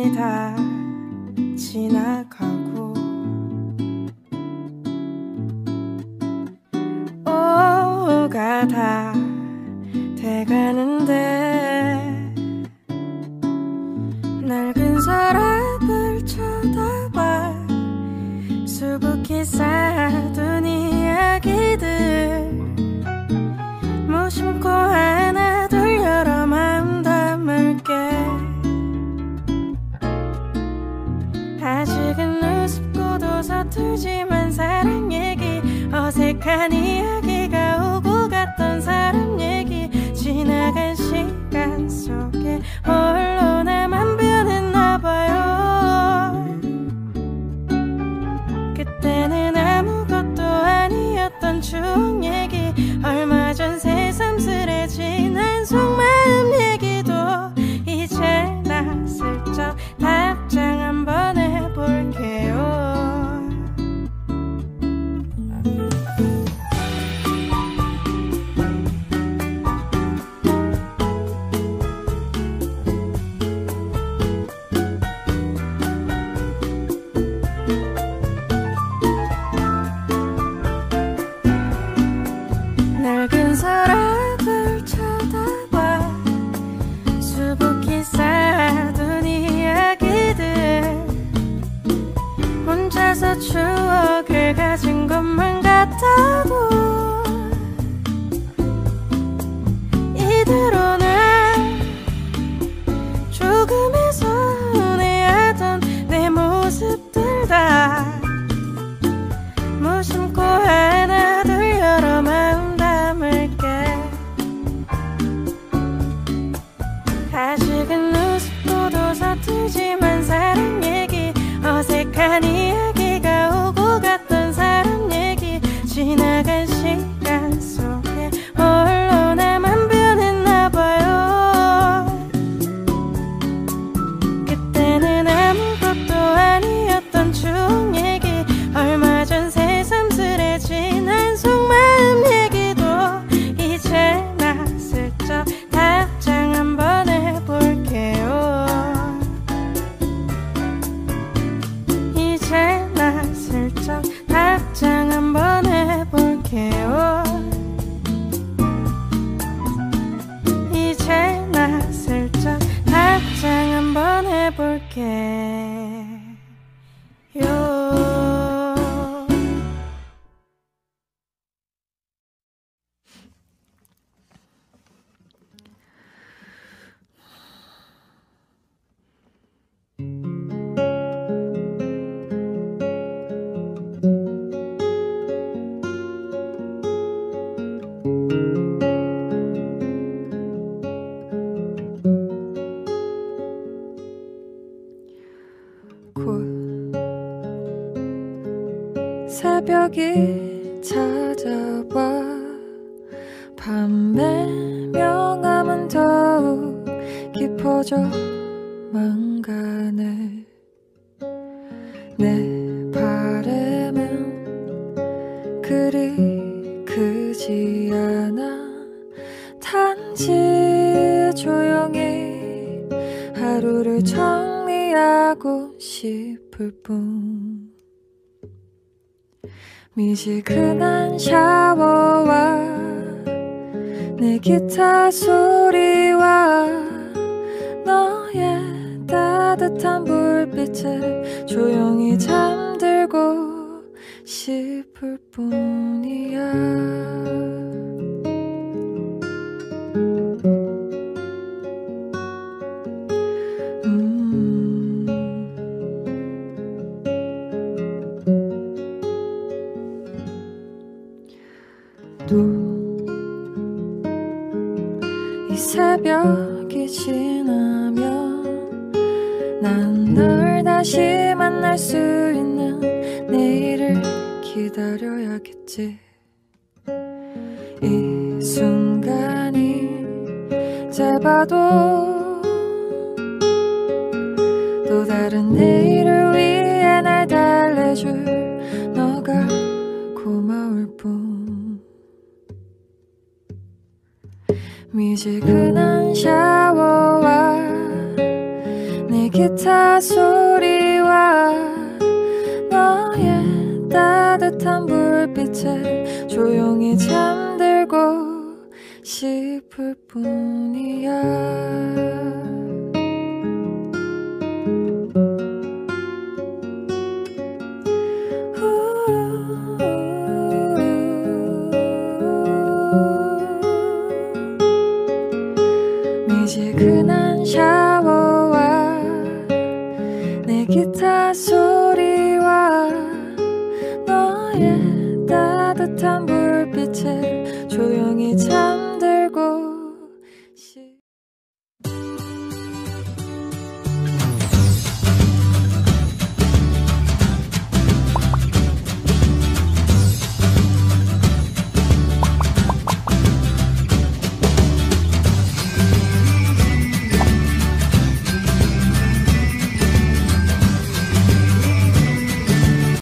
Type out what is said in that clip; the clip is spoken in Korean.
시간이 다 지나가고 오후가 다 돼가는데 낡은 서랍을 쳐다봐 수북히 쌓아둔 이야기들 무심코 하나 둘 여러 마음 담을게 아직은 우습고도 서툴지만 사랑 얘기 어색한 이야기가 오고 갔던 사람 얘기 지나간 시간 속에 홀로 나만 변했나봐요 그때는 아무것도 아니었던 추억 얘기 얼마 전 새삼스레진 한 속마음 얘기도 이제 나 슬쩍 답장 한번 해볼게요 낡은 서랍을 쳐다봐 수북히 쌓아둔 이야기들 혼자서 추억을 가진 것만 같아도 이대로는 조금의 서운해하던 내 모습들 다 무심코 하나 둘 여러 마음 담을게 아직은 우습고도 서툴지만 사랑 얘기 어색한 이야기가 오고 갔던 사람 얘기 지나간 시간 속에 홀로 나만 변했나봐요 그때는 아무것도 아니었던 추억 얘기 얼마 전 새삼스레진 한 속마음 얘기도 이제 나 슬쩍 답장 한번 해볼게요 이제 나 슬쩍 답장 한번 해볼게요 이제 나 슬쩍 답장 한번 해볼게요 새벽이 찾아와 밤의 명암은 더욱 깊어져만 가네 내 바람은 그리 크지 않아 단지 조용히 하루를 정리하고 싶을 뿐 미지근한 샤워와 내 기타 소리와 너의 따뜻한 불빛에 조용히 잠들고 싶을 뿐이야 이 새벽이 지나면 난 널 다시 만날 수 있는 내일을 기다려야겠지 이 순간이 짧아도 또 다른 내일을 위해 날 달래줄 너가 고마울 뿐 미지근한 샤워와 내 기타 소리와 너의 따뜻한 불빛에 조용히 잠들고 싶을 뿐이야. 미지근한 샤워와 내 기타 소리